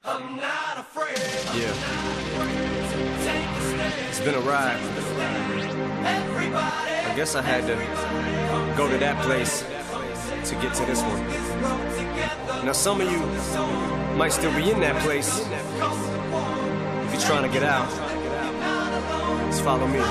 I'm not afraid. Yeah. Take a stand. It's been a ride. Everybody. I guess I had to go to that place to get to this one. Now some of you might still be in that place. If you're trying to get out, just follow me.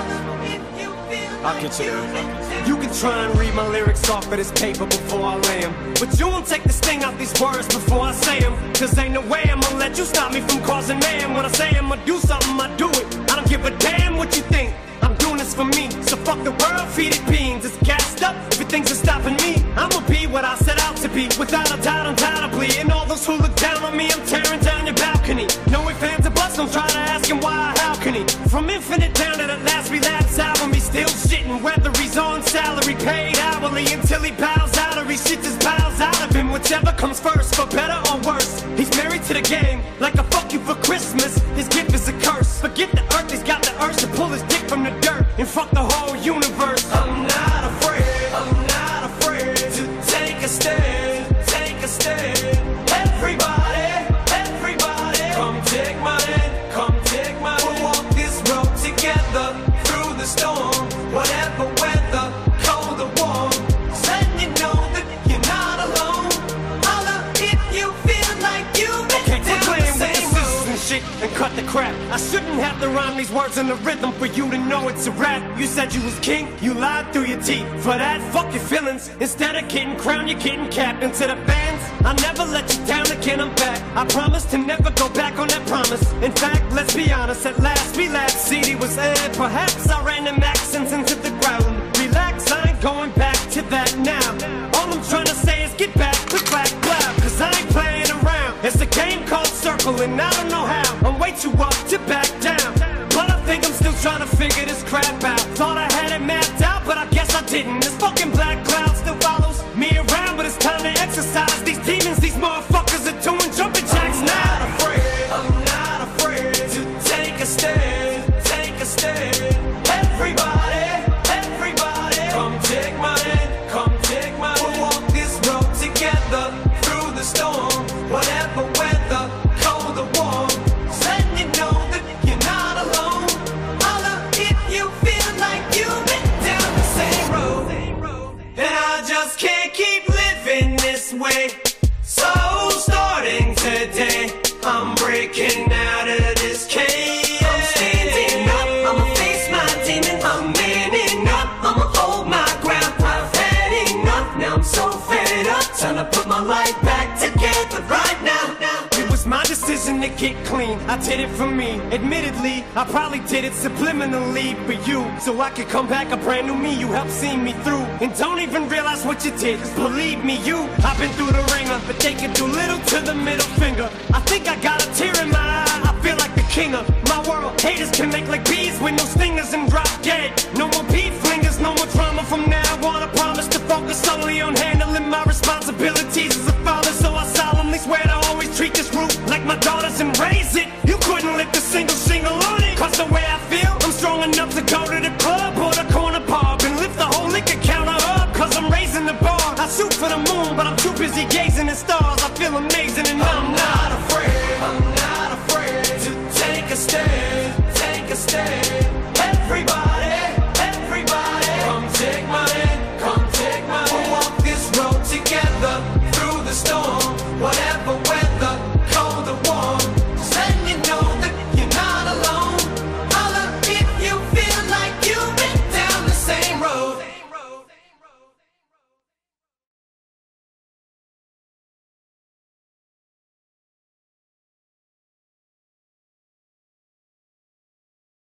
I'll get you there. You can try and read my lyrics off of this paper before I lay them, but you won't take the sting out these words before I say them. Cause ain't no way I'ma let you stop me from causing mayhem. When I say I'ma do something, I do it. I don't give a damn what you think. I'm doing this for me, so fuck the world, feed it beans. It's gassed up, everything's stopping me. I'ma be what I set out to be, without a doubt, undoubtedly. And all those who look down on me, I'm tearing down your balcony. No ifs, ands, or buts, don't try to ask him why or how can he. From Infinite down to the last relapse album, he's still shitting. Whether he's on salary, paid hourly, until he bows out or he shit just piles out of him. Whichever comes first, for better or worse. He's married to the game, like a fuck you for Christmas. His gift is a curse. Forget the earth, he's got the urge to pull his dick from the dirt and fuck the whole universe. I'm not afraid. I'm not afraid to take a stand. Take a stand. Everybody, everybody, come take my hand. Come take my hand. We'll walk this road together through the storm. Whatever weather, cold or warm. Letting you know that you're not alone. Holla if you feel like you've been down the same road. And shit and cut the crap. I shouldn't have to rhyme these words in the rhythm for you to know it's a rap. You said you was king, you lied through your teeth. For that, fuck your feelings. Instead of getting crowned, you're getting capped. Into the fans, I never let you down again, I'm back. I promise to never go back on that promise. In fact, let's be honest, at last we laughed. CD was aired, perhaps I ran them accents into the ground. Relax, I ain't going back to that now. All I'm trying to say is get back, click back, clap. Cause I ain't playing around. It's a game called Circle and I don't know how. I'm way too up to back down, but I think I'm still trying to figure this crap out. Thought I had it mapped out, but I guess I didn't. This fucking black cloud still follows me around, but it's time to exercise these demons. These motherfuckers are doing jumping jacks now. I'm not afraid to take a stand. Take a stand. Everybody, everybody, come take my hand. Come take my hand. We'll walk this road together through the storm. Whatever weather, cold or warm. Letting you know that you're not alone. Holla if you feel like you've been down the same road. And I just can't keep living this way. So starting today, I'm breaking out of this cage. I'm standing up, I'ma face my demon. I'm manning up, I'ma hold my ground. I've had enough, now I'm so fed up. Time to put my life back together right now. It was my decision to get clean, I did it for me. Admittedly, I probably did it subliminally for you, so I could come back a brand new me. You helped see me through, and don't even realize what you did. Cause believe me, I've been through the ringer, but they can do little to the middle finger. I think I got a tear in my eye, I feel like the king of my world. Haters can make like bees with no stingers and drop dead. No more beef flingers, no more drama from now on. I promise to focus solely on handling my responsibilities as a father. So I solemnly swear to always treat this roof like my daughters and raise it. You couldn't lift a single shingle on it. Cause the way I feel, I'm strong enough to go to the club or the corner pub and lift the whole liquor counter up. Cause I'm raising the bar. I shoot for the moon, but I'm too busy gazing at stars. I feel amazing.